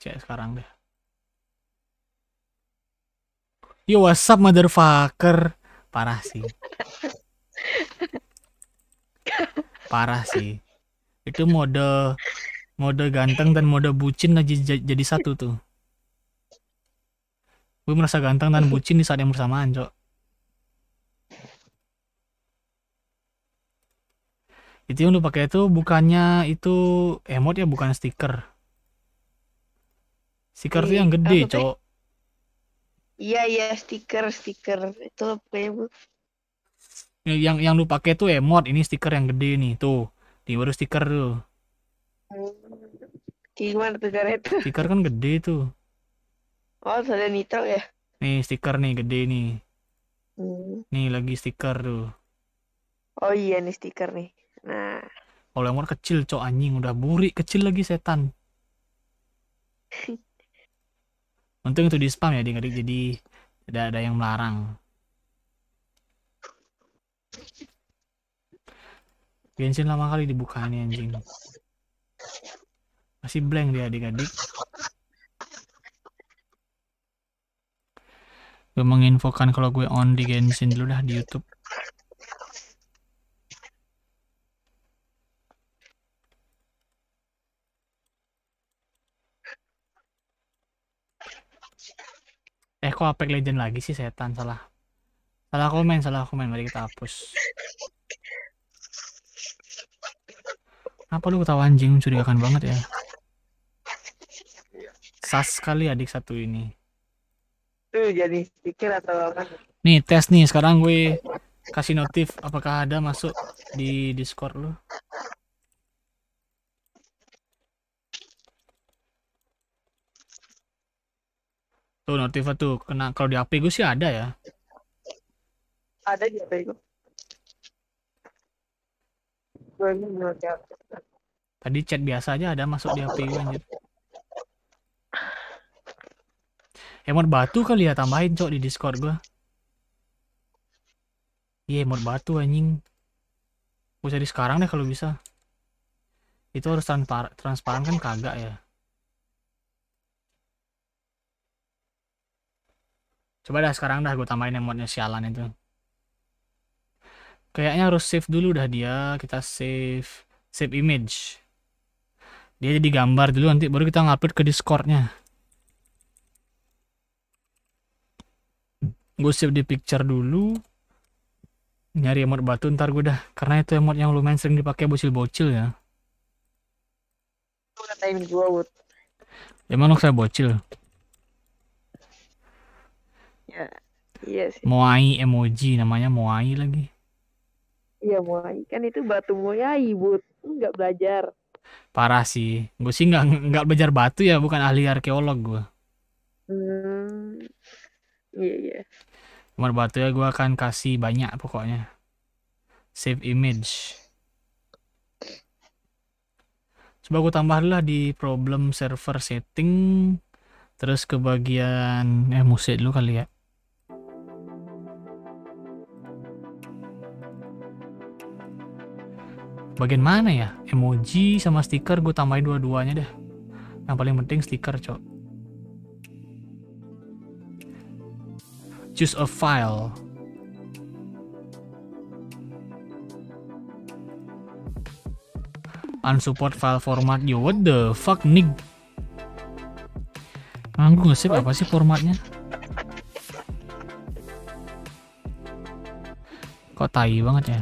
Cek sekarang deh. Yo, what's up motherfucker? Parah sih. Parah sih. Itu mode ganteng dan mode bucin aja jadi satu tuh. Gue merasa ganteng dan bucin di saat yang bersamaan, Cok. Itu yang lu pakai itu bukannya itu emot ya, bukan stiker. Stiker tuh yang gede, Cok. Iya, stiker itu kayaknya Bu. Yang lu pakai tuh emot, ini stiker yang gede nih, tuh. Di baru stiker tuh. Gimana tuh cara itu? Stiker kan gede tuh. Oh, ada nitro ya? Nih stiker nih gede nih. Nih lagi stiker tuh. Oh iya nih stiker nih. Nah. Kalau emot kecil, Cok, anjing. Udah burik kecil lagi setan. Untung itu di spam ya, jadi tidak ada yang melarang. Genshin lama kali dibuka nih anjing. Masih blank dia adik-adik. Gue menginfokan kalau gue on di Genshin dulu dah di YouTube. Kok Apex Legend lagi sih, setan. Salah komen. Mari kita hapus. Apa lu ketawa anjing, mencurigakan banget ya. Sas sekali adik satu ini. Tuh jadi stiker atau apa? Nih tes nih, sekarang gue kasih notif apakah ada masuk di Discord lu. Tuh notif tuh, kena. Kalau di HP gue sih ada ya. Ada di HP gue. Tadi chat biasa aja ada masuk di HP gue anjir. Emot batu kali ya, tambahin, Cok, di Discord gue. Iya, emot batu anjing. Gue cari sekarang deh kalau bisa. Itu harus transparan kan, kagak ya. Coba dah sekarang dah gue tambahin emotnya sialan itu. Kayaknya harus save dulu dah dia. Kita save image. Dia jadi gambar dulu, nanti baru kita ngupload ke Discordnya. Gue save di picture dulu. Nyari emot batu ntar gue dah. Karena itu emot yang lumayan sering dipakai bocil-bocil ya. Lu ngatain gue, Wut. Emang lu saya bocil? Ya, iya sih. Moai emoji, namanya Moai lagi. Iya, Moai. Kan itu batu Moai, Wut. Lu nggak belajar. Parah sih. Gue sih nggak belajar batu ya, bukan ahli arkeolog gue. Iya. Emot batu ya gue akan kasih banyak pokoknya. Save image. Coba gue tambah dulu lah di problem server setting. Terus ke bagian musik dulu kali ya. Bagian mana ya? Emoji sama stiker gue tambahin dua-duanya deh. Yang paling penting stiker, Cok. Choose a file. Unsupport file format. Yo, what the fuck, nig? Gue nge-save apa sih formatnya? Kok tai banget ya?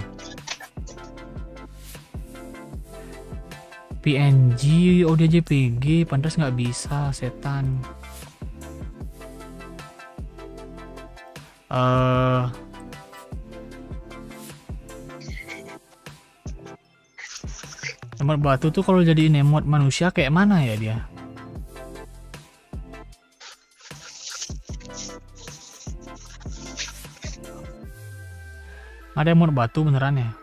PNG, audio JPG, pantas nggak bisa, setan. Emot batu tuh kalau jadiin emot manusia kayak mana ya dia? Ada emot batu beneran ya?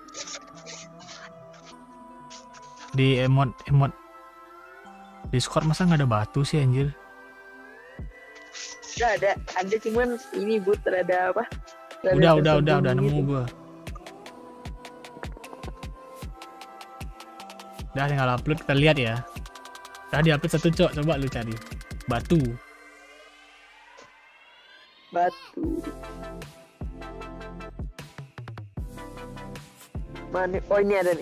Di emot Discord masa nggak ada batu sih anjir? Ada cuman ini But ada apa? Udah nemu gue. Udah tinggal upload, kita lihat ya. Udah di upload satu, Cok, coba lu cari. Batu. Batu. Mana? Oh ini ada nih.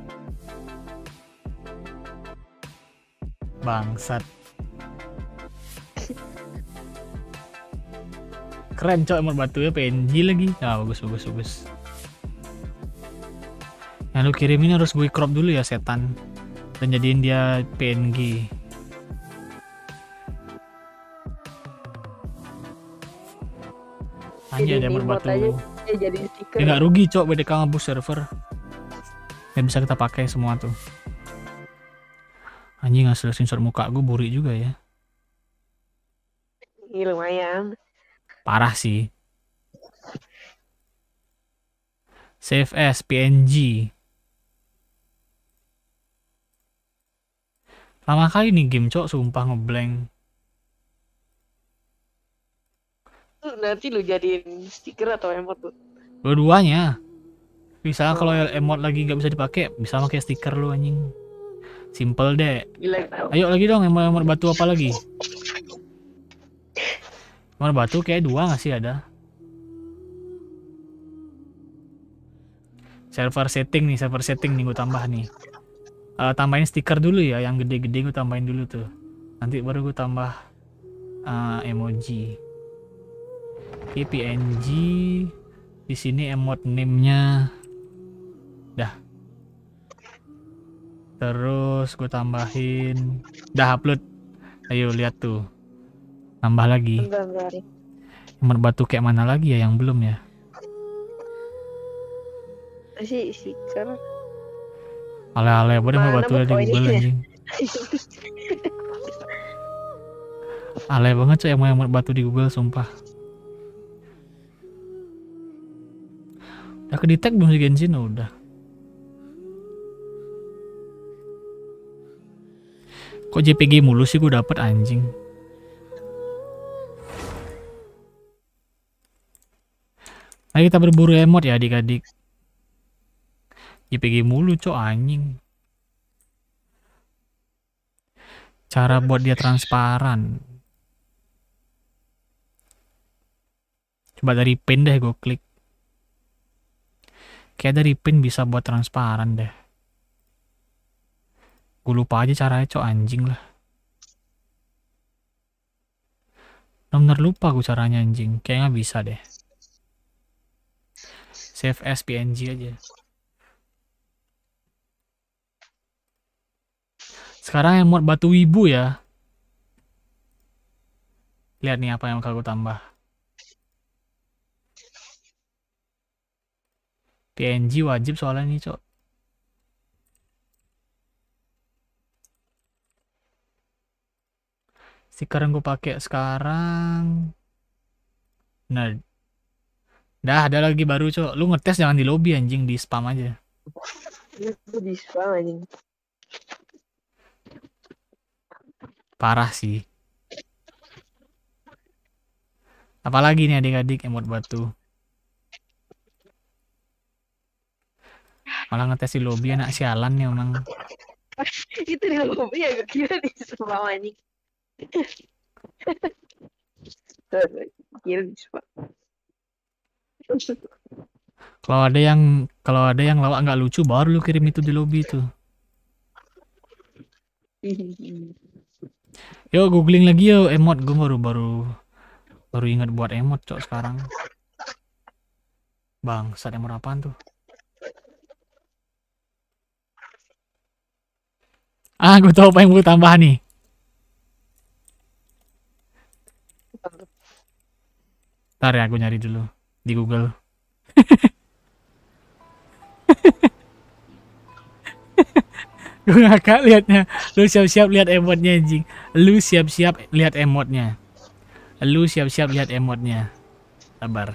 Bangsat. Keren cok emot batunya PNG lagi. Ah bagus. Yang lu kirim ini harus gue crop dulu ya setan. Dan jadiin dia PNG. Anjir ada emot batu. Jadi stiker. Ya nggak rugi cok BDK ngabus server. Yang bisa kita pakai semua tuh. Anjing hasil screenshot muka gue buri juga ya. Ini lumayan. Parah sih. Save as PNG. Lama kali nih game cok, sumpah ngeblank. Nanti lu jadiin stiker atau emot tuh? Dua-duanya. Bisa kalau emot lagi nggak bisa dipakai, bisa pakai stiker lu anjing. Simple deh. Gila, Ayo lagi dong emot batu apa lagi? Emot batu kayak 2 nggak sih ada? Server setting nih gue tambah nih. Tambahin stiker dulu ya, yang gede-gede gue tambahin dulu tuh. Nanti baru gue tambah emoji. Oke, PNG. Di sini emot name-nya. Dah. Terus gue tambahin. Dah upload. Ayo lihat tuh. Tambah lagi. Bentar. Emot batu kayak mana lagi ya yang belum ya? Masih stiker. Ale-ale, boleh mau batu di Google anjing. Ale banget coy yang mau batu di Google sumpah. Udah kedetek belum si Genshin? Oh, udah. Kok JPG mulu sih gue dapet anjing. Ayo kita berburu emot ya adik-adik. JPG mulu cok anjing. Cara buat dia transparan. Coba dari pin deh gue klik. Kayak dari pin bisa buat transparan deh. Gue lupa aja caranya cok anjing lah. Bener lupa gue caranya anjing. Kayaknya bisa deh. Save as PNG aja. Sekarang emot batu wibu ya. Lihat nih apa yang bakal gue tambah. PNG wajib soalnya nih cok. Stiker yang gue pakai sekarang. Nah. Dah ada lagi baru cok. Lu ngetes jangan di lobby anjing, di spam aja. Di spam anjing. Parah sih. Apalagi nih adik-adik emot batu. Malah ngetes di lobby anak sialan nih emang. Itu di lobby ya, gue kira di spam anjing. Kira di spam. Kalau ada yang lawak nggak lucu baru lu kirim itu di lobby tuh. Yo googling lagi yo emot, gue baru ingat buat emot cok sekarang. Bangsat emot apaan tuh? Ah, gue tahu apa yang gue tambah nih. Ntar ya, gue nyari dulu di Google. Gue ngakak liatnya. Lu siap-siap lihat emotnya anjing. Lu siap-siap lihat emotnya. Sabar.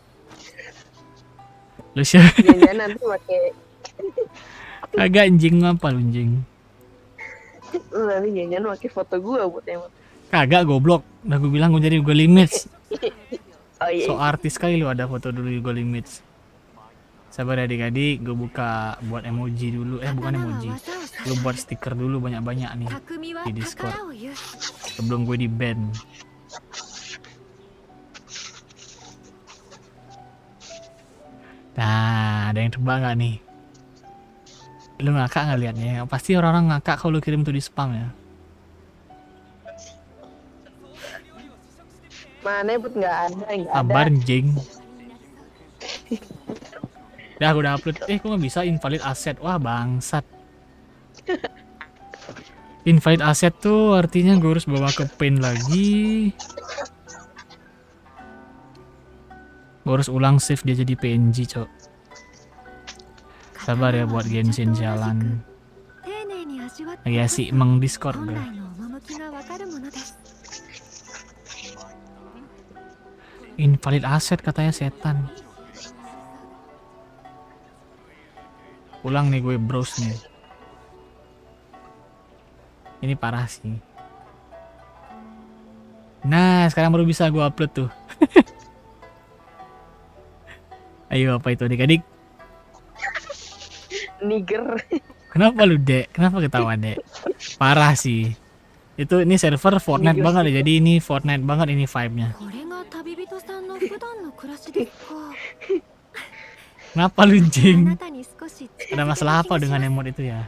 Lu siap. Jangan nanti pakai. Kagak anjing, ngapa lu anjing? Nanti jangan pakai foto gua buat emot. Kagak goblok. Udah gue bilang gue jadi Google Image. Oh iya. So artis kali lu ada foto dulu di Google Image. Sabar ya adik-adik, gue buka buat emoji dulu. Bukan emoji. Gue buat stiker dulu banyak-banyak nih di Discord. sebelum gue di ban. Nah, ada yang tebak nggak nih? Lu ngakak nggak liatnya? Pasti orang-orang ngakak kalau lu kirim tuh di spam ya. Mana but nggak ada, nggak ada. Sabar jing. Dah, gue udah upload. Kok nggak bisa invalid asset? Wah, bangsat. Invalid asset tuh artinya gue harus bawa ke paint lagi. Gue harus ulang save dia jadi PNG, cok. Sabar ya buat Genshin jalan. Lagi asik emang Discord gue. Invalid asset katanya setan. Ulang nih gue browse nih. Ini parah sih. Nah, sekarang baru bisa gue upload tuh. Ayo, apa itu adik-adik? Niger. Kenapa lu, Dek? Kenapa ketawa, Dek? Parah sih. Ini server Fortnite Niger banget sih. ya. Jadi ini Fortnite banget ini vibe-nya. Kenapa lu, Jing? Ada masalah apa dengan emot itu ya?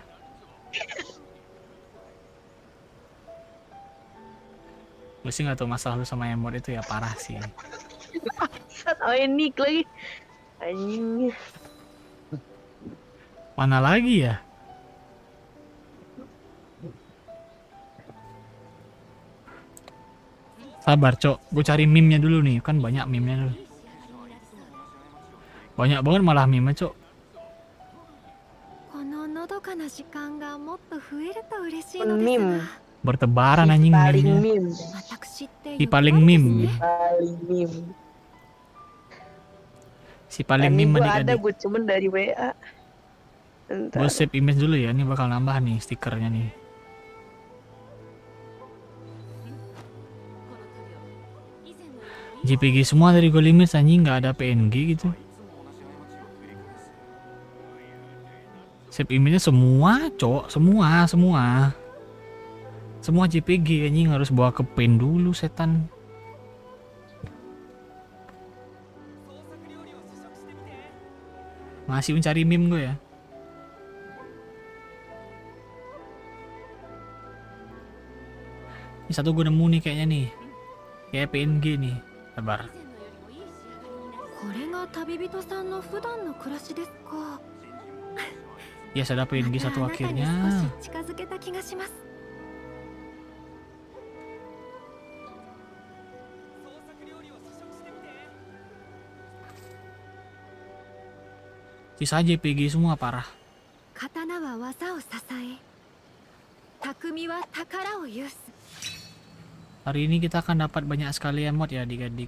Gue sih gak tau masalah lu sama emot itu ya, parah sih. Oh ini lagi. Anjing. Mana lagi ya? Sabar, Cok. Gue cari meme-nya dulu nih. Kan banyak meme-nya dulu. Banyak banget malah meme, Cok. Meme. Bertebaran Si anjing paling meme-nya. meme. Si paling meme. Paling meme. Si paling Ini meme gua ada adik-adik. buat cuman dari WA. Gue save image dulu ya. Ini bakal nambah nih stikernya nih. JPG semua dari gue limit anjing, nggak ada PNG gitu. Save image-nya semua, Cok. Semua JPG anjing, harus bawa ke paint dulu setan. Masih mencari meme gue ya. Ini satu gue nemu nih kayaknya nih. Kayak PNG nih. Sabar. Yes, ada PNG satu akhirnya. Sisa JPG semua parah. Hari ini kita akan dapat banyak sekali emot ya adik-adik.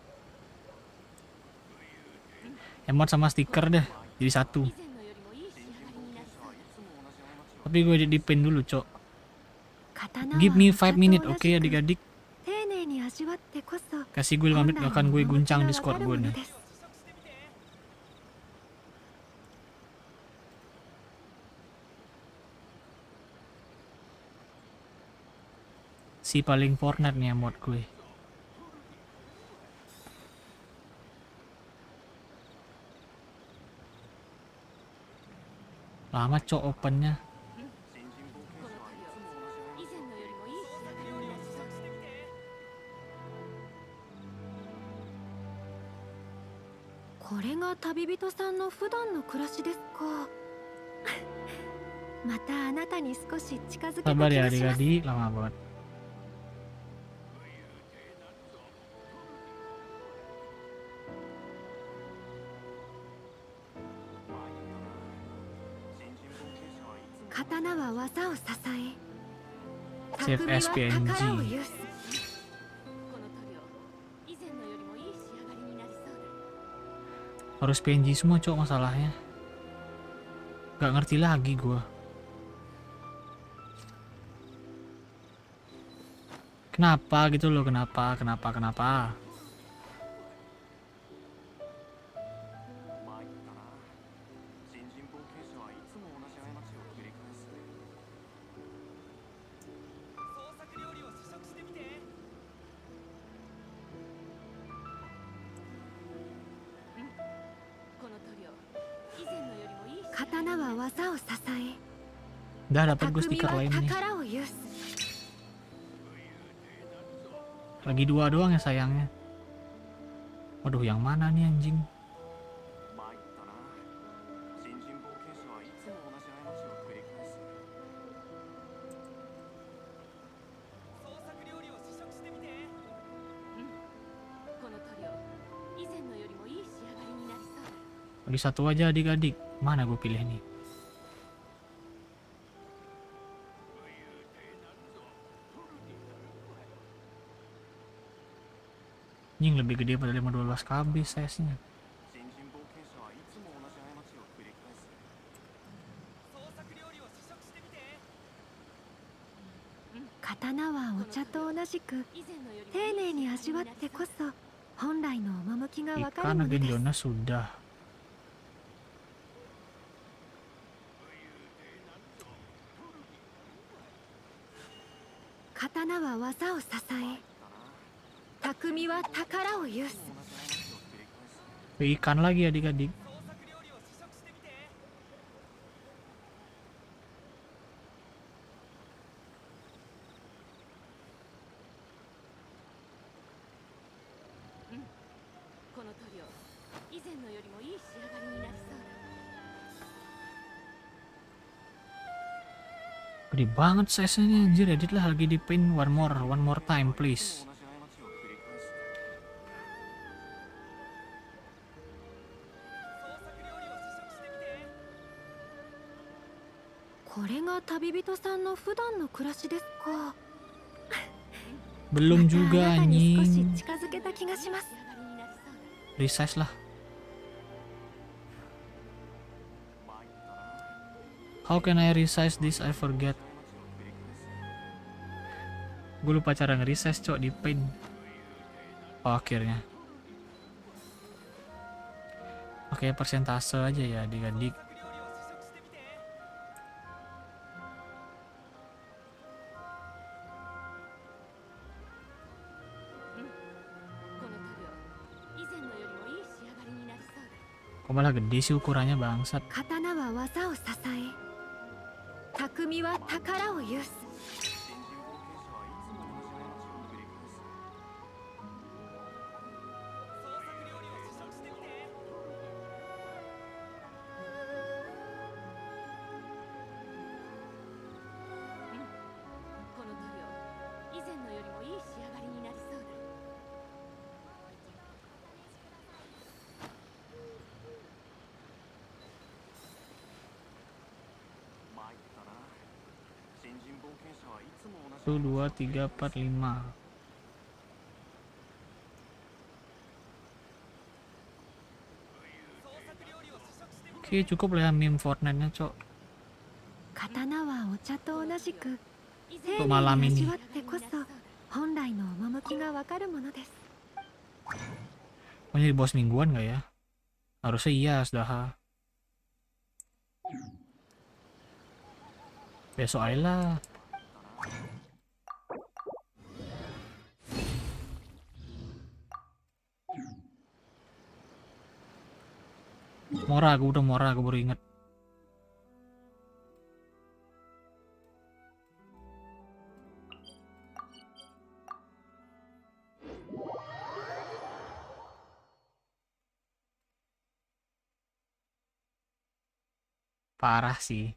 Emot sama stiker deh, jadi satu. Tapi gue edit di pin dulu, Cok. Give me 5 minutes, oke adik-adik. Kasih gue 5 menit, akan gue guncang Discord gue nih. Si paling Fortnite nih emot gue. Lama, Cok, opennya. Sabar ya adik-adik, lama banget. Save as PNG. Harus PNG semua, Cok, masalahnya. Gak ngerti lagi gua. Kenapa gitu loh, kenapa? 刀は技を支え、 Udah dapat gue 匠 stiker は lain nih. 宝を有す。 Lagi 2 doang ya sayangnya. Waduh, yang mana nih anjing? Lagi 1 aja adik-adik. Mana gue pilih nih? Anjing lebih gede pada 512 KB size-nya. 刀はお茶と同じく丁寧に味わってこそ本来の趣がわかる Ikan もので agen す。 Jonas sudah. Katana は技を支え、匠は宝を有す。 Ikan lagi adik-adik. Gede banget size-nya anjir, edit lah lagi di pin one more time please. Belum juga anjing. Resize lah. How can I resize this? I forget. Gue lupa cara nge-resize cok di paint. Oh akhirnya. Oke, persentase aja ya adik-adik. Kok malah gede sih ukurannya bangsat. 刀は技を支え、匠は宝を有す。 1, 2, 3, 4, 5. Oke, cukup lah ya meme Fortnite-nya, cok. Untuk malam ini. Mau jadi bos mingguan nggak ya? Harusnya iya, sudah. Besok aja lah. Mora, aku baru inget. Parah sih.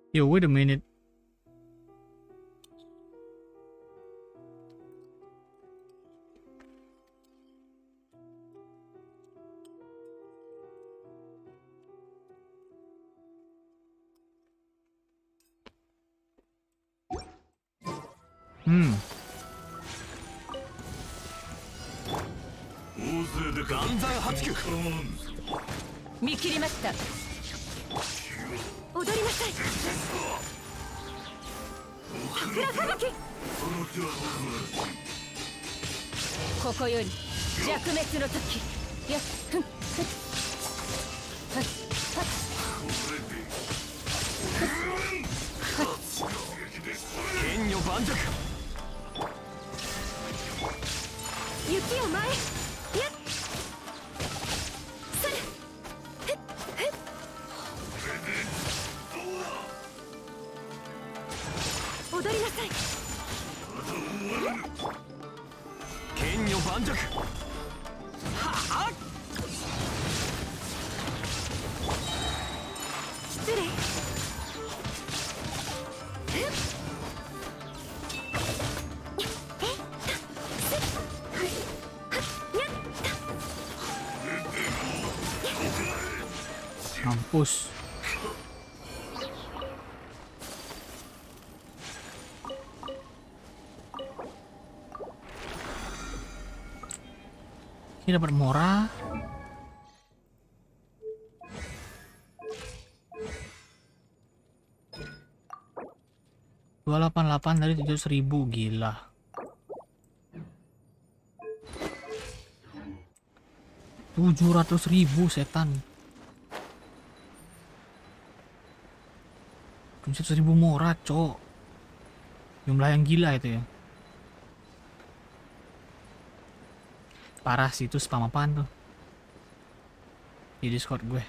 Yo, wait a minute. Hmm. 岩山八九見切りました。踊りなさい。桜吹雪。ここより弱滅の時。やっふんふんはっはっ剣女盤石。 雪を前へ。やっそれ。へっへっ。踊りなさい。 剣女盤石。はあ。 失礼。 Mampus. Ini dapat mora. $288 dari 700.000, gila. $700.000 setan. 700.000 mora, cok. Jumlah yang gila itu ya. Parah sih, itu spam apaan tuh di Discord gue.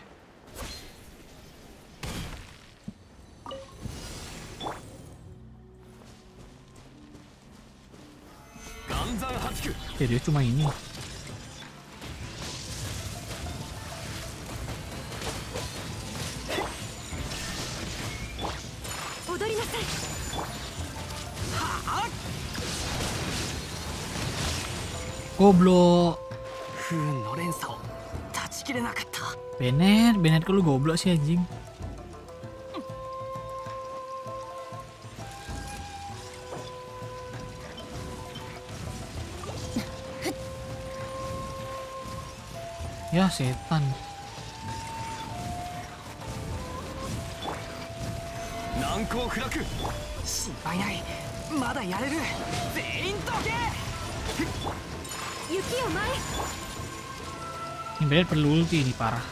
Ya dia cuma ini. Goblok. Bennett kalau goblok sih anjing. Ya setan. Ini Bennett perlu ulti ini parah.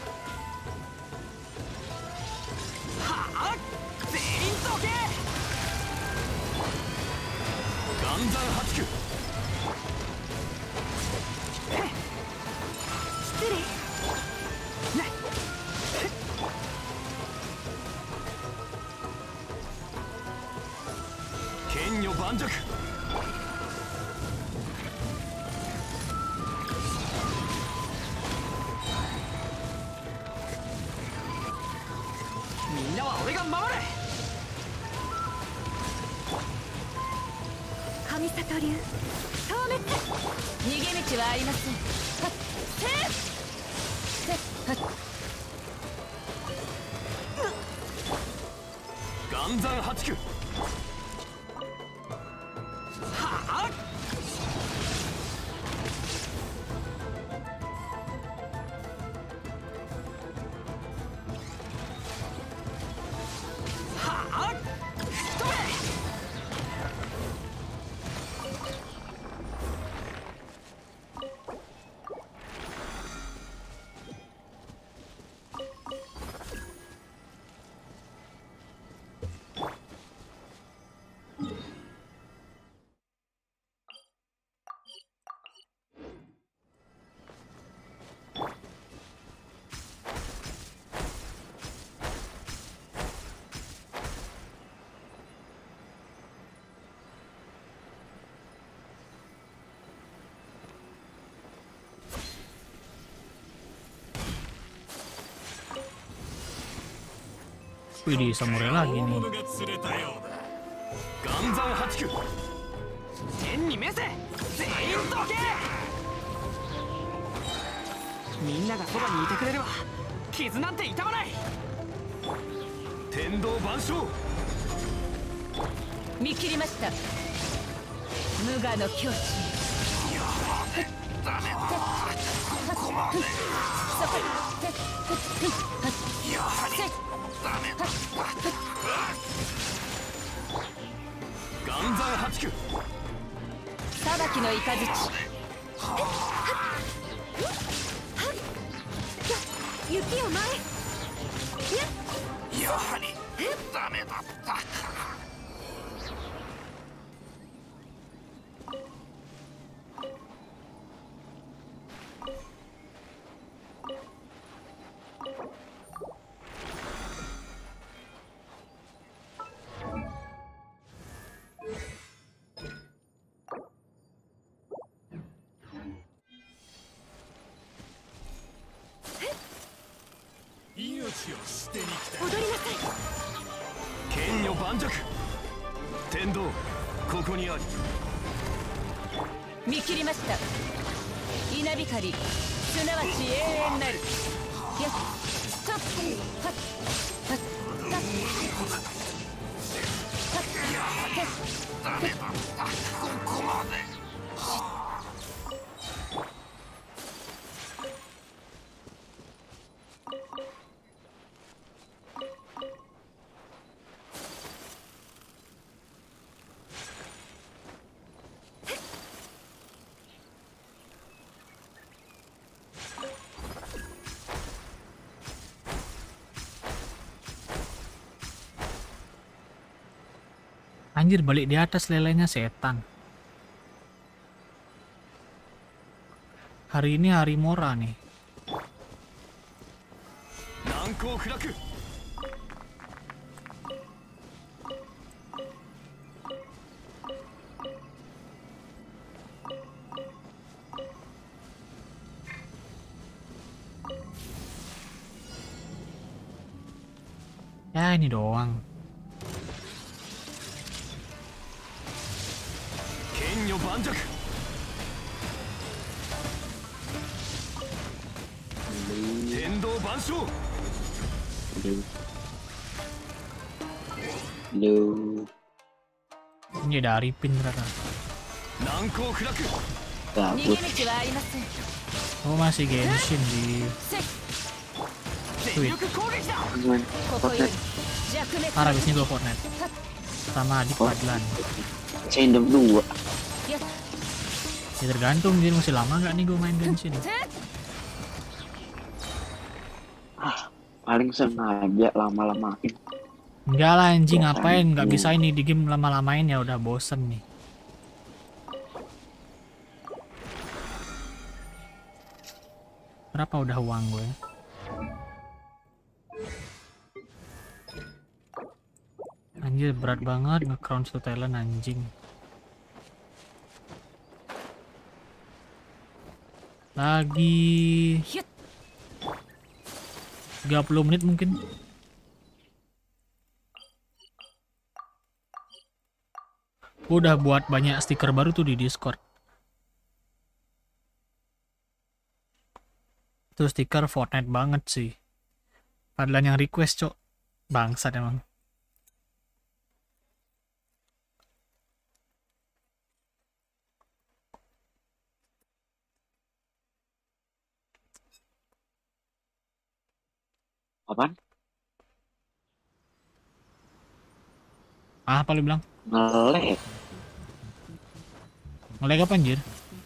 Widih, samurai lagi 大 nih. 物が釣れたようだ。岩山八九。天に召せ。全員どけ。みんながそばにいてくれれば傷なんて痛まない。天道万象。 見切りました。無我の境地。 ダメだ。ここまで。 そこ。 やはりダメだ。岩山八九。 裁きの雷。 雪を前。 やはりダメだったか。命を捨てに来た。 踊りなさい。 剣女盤石。天道ここにあり。 見切りました。稲光すなわち永遠なる。やっはっはっはっはっダメだったここまで。 Anjir, balik di atas lelenya setan. Hari ini hari Mora nih. 難攻不落。 Ya ini doang. 剣女盤石。天道万象。 Lu Ini dari pin ternyata. 難攻不落。 逃げ gabut 道はありません。 Oh masih Genshin di 全力攻撃だ。 dengan ここより Fortnite 弱滅 Ntar habis ini gue Fortnite sama Adik Padlan. Kingdom 2 やっ Ya tergantung jadi masih lama nggak nih gue main Genshin. paling sengaja lama-lamain. Enggak lah anjing, Bosan. ngapain nggak bisa ini di game lama-lamain, ya udah bosen nih. Berapa udah uang gue? Anjir berat banget nge-crown to talent anjing. Lagi 30 menit mungkin. Udah buat banyak stiker baru tuh di Discord. Itu stiker Fortnite banget sih. Padahal yang request, cok. Bangsat emang. Apaan? Apa lu bilang? Ngelag. Ngelag apa anjir?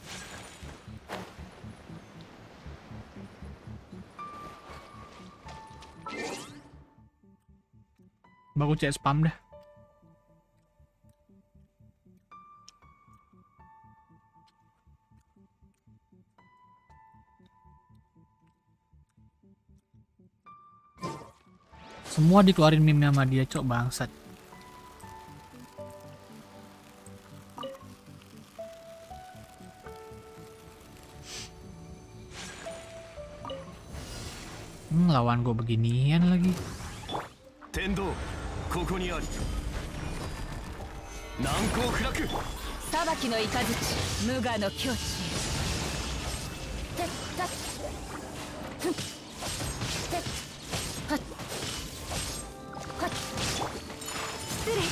Bagus cek spam dah. Semua dikeluarin meme sama dia, cok, bangsat. Lawan gue beginian lagi. 天道ここにあり。難攻不落。 裁きの雷無我の境地へ。てったふんてはっはっ。 失礼。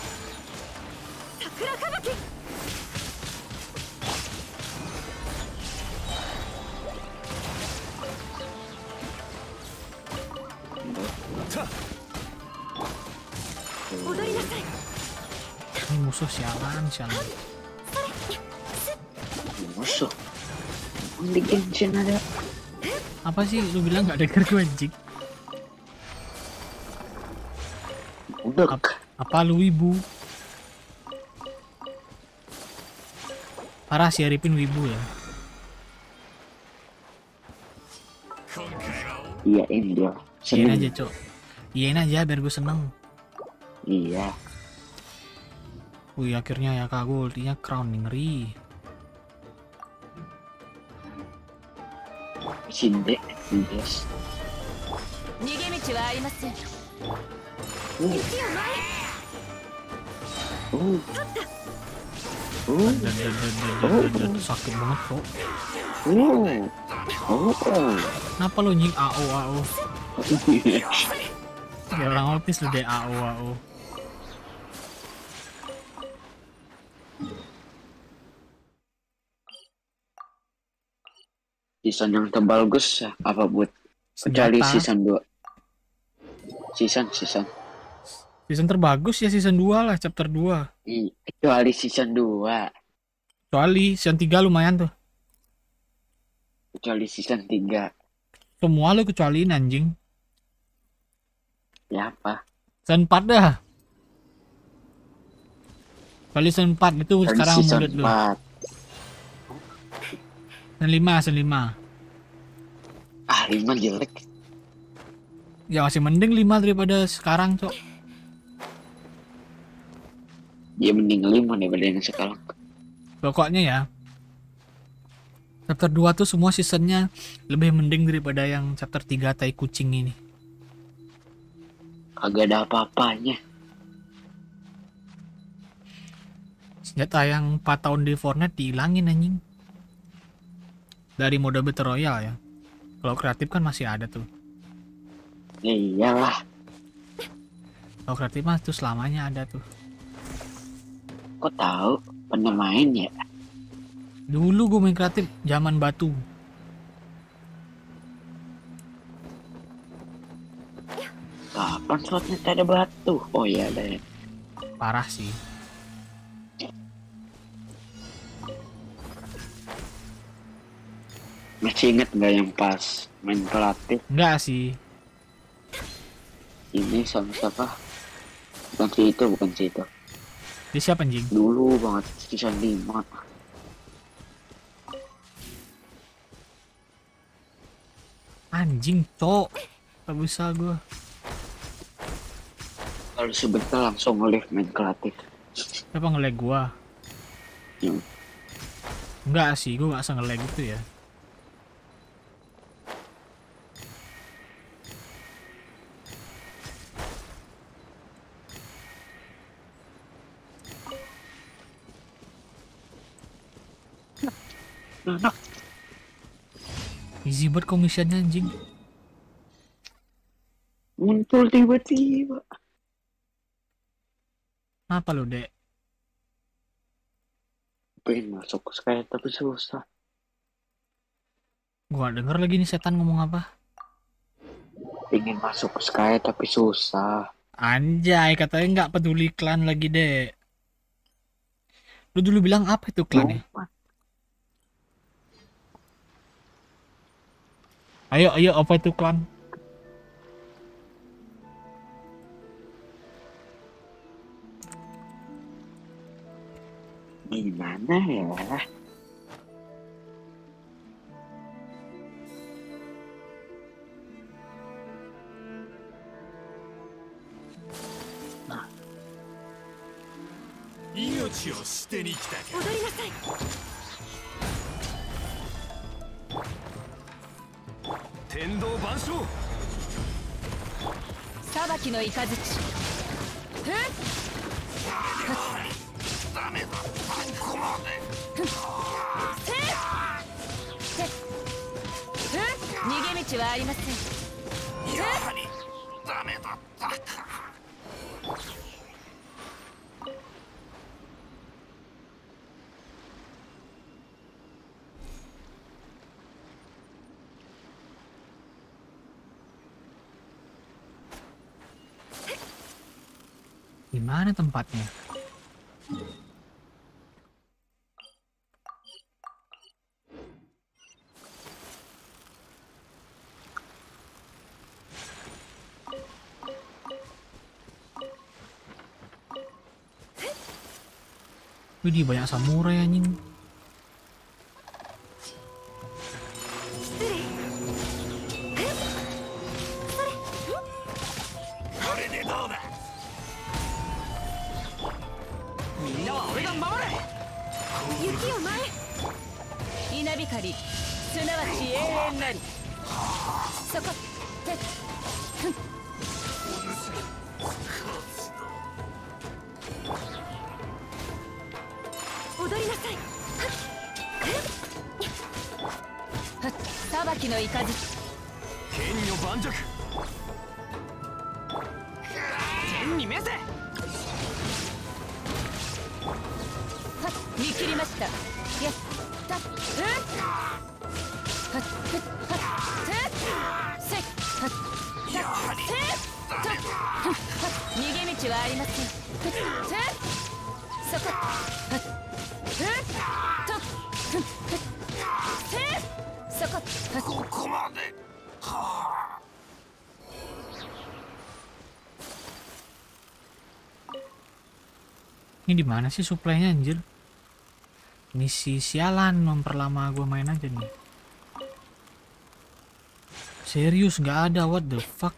桜吹雪。踊りなさい。 Ini musuh sialan. Musuh. Di Genshin ada. Apa sih lu bilang nggak denger gue anjing? Udah. Apa lu wibu? Parah si Arifin wibu ya. Iyain dia. Iyain aja, Cok. Iyain aja biar gue seneng. Iya. Wih, akhirnya ya kak, gue ultinya crown nih, ngeri. Shinde, yes. 逃げ道はありません。 Sakit banget kok. Oh. Kenapa lu nying AO? Ya orang autis lu deh AO. Season yang terbagus ya, apa buat kecuali season 2. Season terbagus ya season 2 lah, chapter 2. Kecuali season 2. Kecuali season 3 lumayan tuh. Kecuali season 3. Semua lu kecualiin anjing. Ya apa? Season 4 dah. Kali season 4 itu Dan sekarang season mulut lu. 4. Season 5. 5 jelek. Ya masih mending 5 daripada sekarang, Cok. Dia mending 5 daripada yang sekarang. Pokoknya ya, chapter 2 tuh semua seasonnya lebih mending daripada yang chapter 3 tai kucing ini. Agak ada apa-apanya. Senjata yang 4 tahun di Fortnite dihilangin anjing. Dari mode Battle Royale ya. Kalau kreatif kan masih ada tuh. Ya iyalah. Kalau kreatif mah tuh selamanya ada tuh. Kok tahu? Pernah main ya? Dulu gue main kreatif zaman batu. Kapan slotnya ada batu? Oh iya ada ya. Parah sih. Masih inget nggak yang pas main pelatih? Enggak sih. Ini sama siapa? Bukan si itu. Dia siapa anjing? Dulu banget season 5. Anjing, Cok. Gak bisa gue. Kalau sebentar langsung nge-live main pelatih. Siapa nge-lag gua? Enggak sih, gue gak nge-lag gitu ya. Nah. Easy buat commissionnya anjing. Muncul tiba-tiba. Apa lu, Dek? Pengen masuk ke Sky tapi susah. Gua denger lagi nih setan ngomong apa. Pengen masuk ke Sky tapi susah. Anjay, katanya nggak peduli klan lagi, Dek. Lu dulu bilang apa itu klannya? Ayo, apa itu klan? Gimana ya? Nah. 命を捨てに来たか。 踊りなさい。 天道万象。 裁きの雷ふっ逃げ道はありません。やはりダメだったか。 Di mana tempatnya? Widih, banyak samurai anjing. Ini di mana sih suplainya anjir? Misi sialan memperlama gue main aja nih. Serius nggak ada, what the fuck?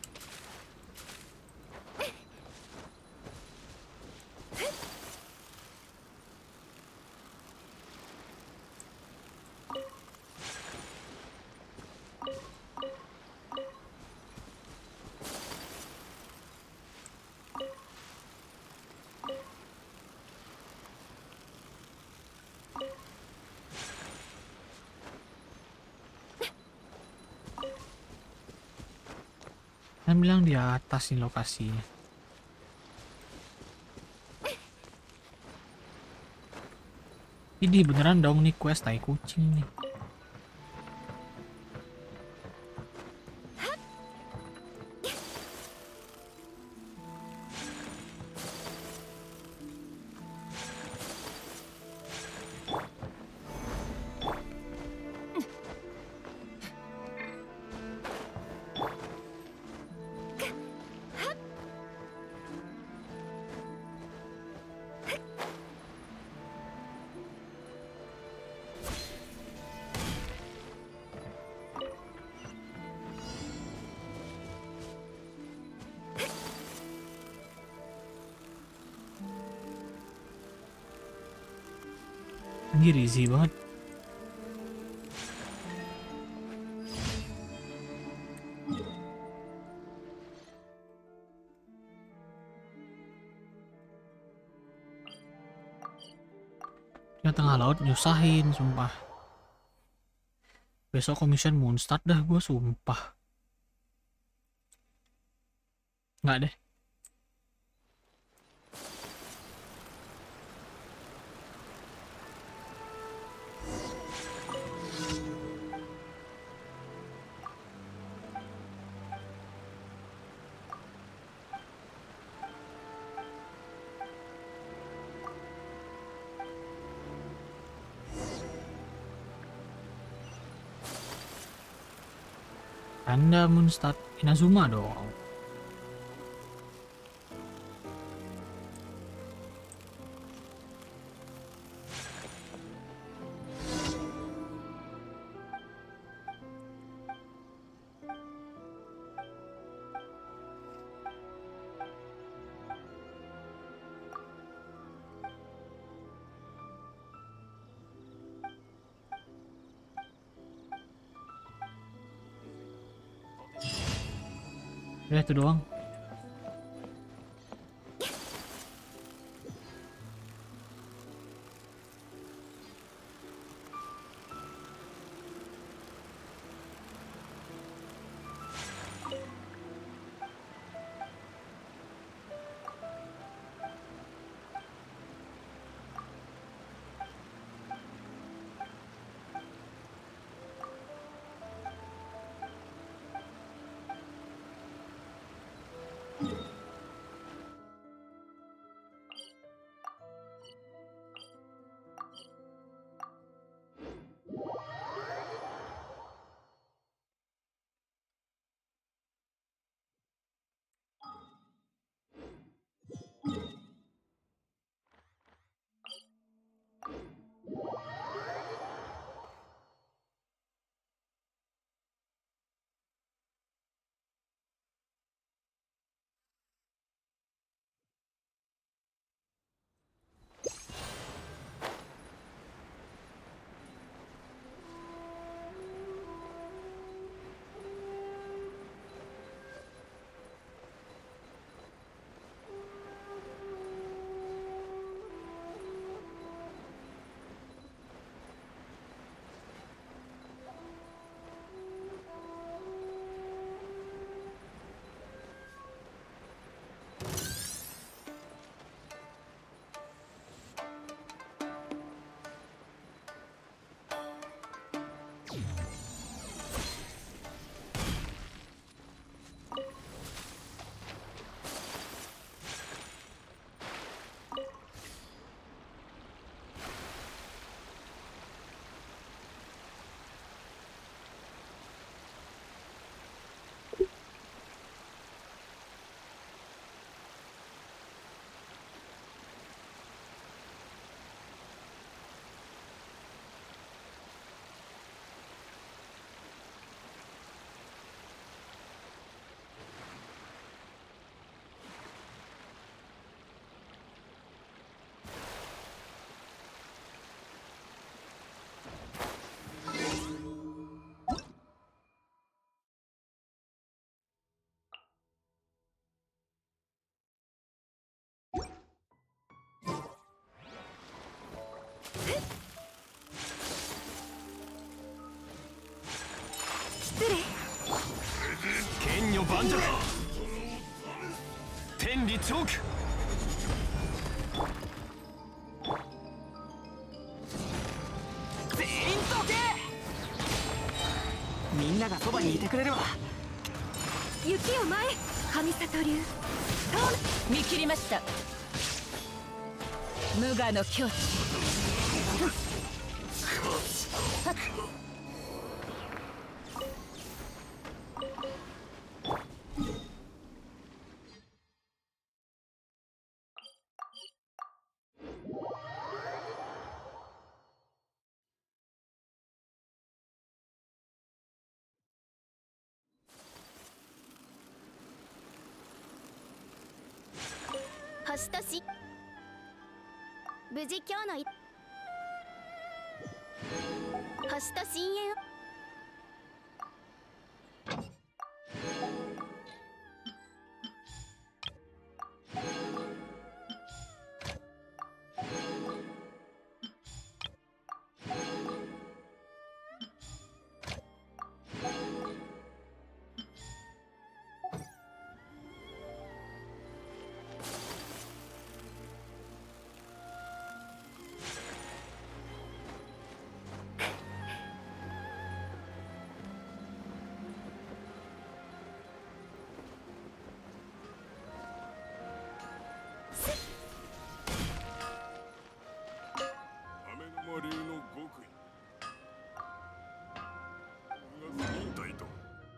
Kan bilang di atas nih lokasinya. Ini beneran dong nih quest tai kucing nih. Anjir, easy banget. Di tengah laut nyusahin, sumpah. Besok commission Moonstart dah gue, sumpah. Nggak deh. Anda Moonstart Inazuma dong. Udah itu doang. 盤石。天理チョーク。全員どけ。みんながそばにいてくれるわ。 雪を前神里流見切りました。無我の境地。 星とし無事今日の星と深淵雨の流の極意。忍耐と。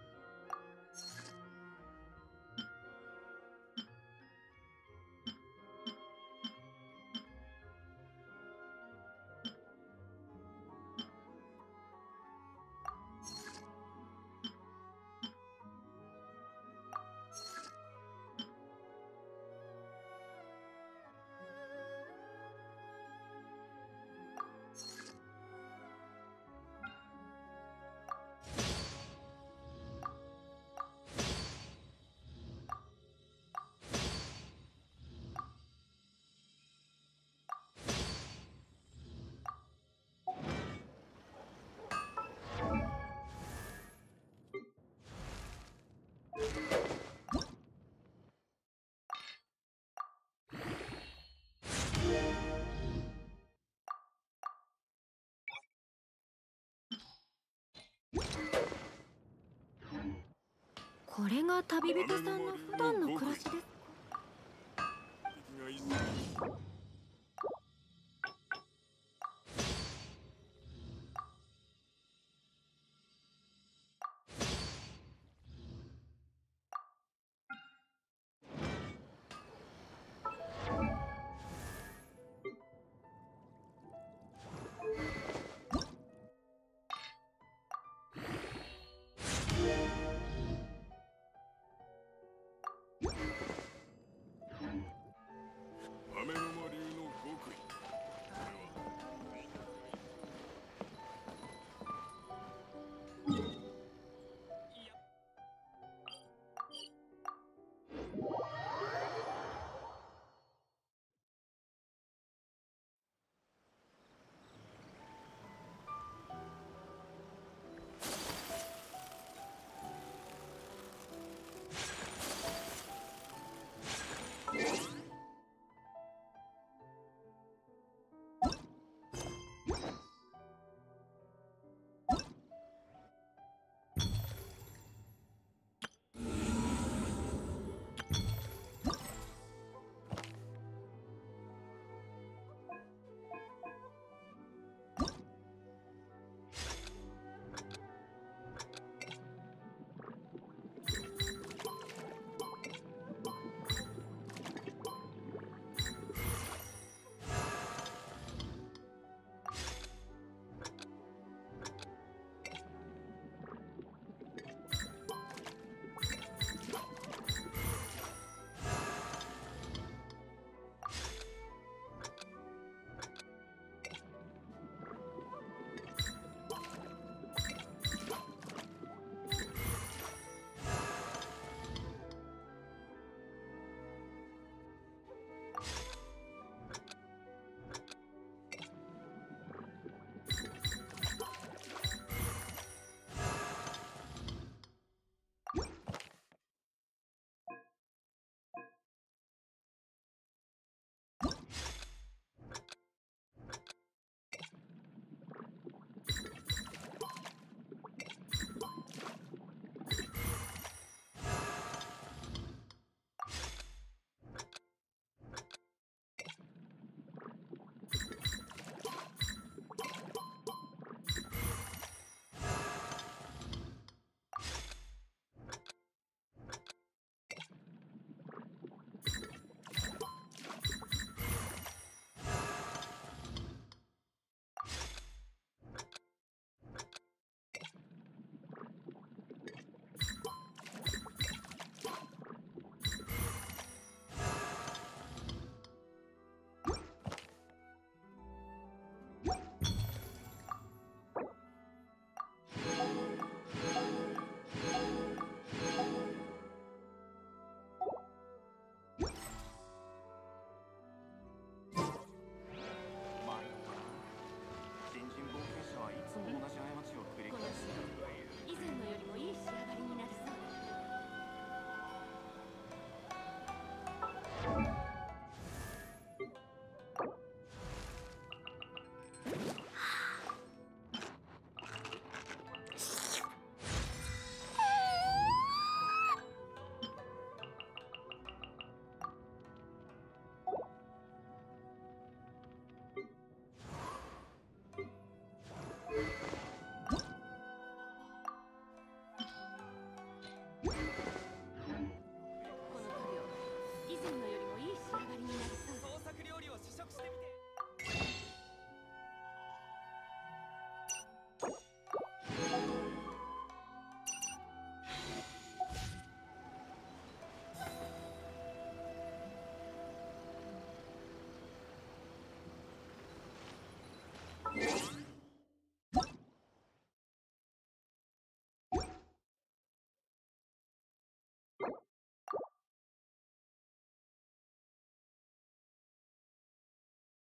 これが旅人さんの普段の暮らしですか？ 敵がい